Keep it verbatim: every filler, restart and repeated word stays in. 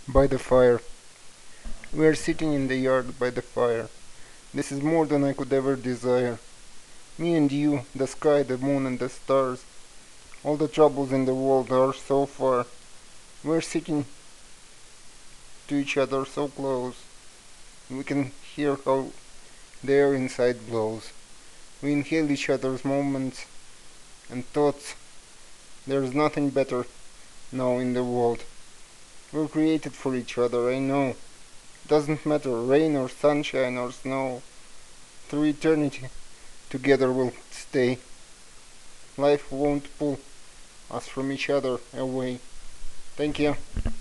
By the fire. We are sitting in the yard by the fire. This is more than I could ever desire. Me and you, the sky, the moon and the stars. All the troubles in the world are so far. We're sitting to each other so close. We can hear how the air inside blows. We inhale each other's moments and thoughts. There's nothing better now in the world. We're created for each other, I know. Doesn't matter, rain or sunshine or snow. Through eternity, together we'll stay. Life won't pull us from each other away. Thank you.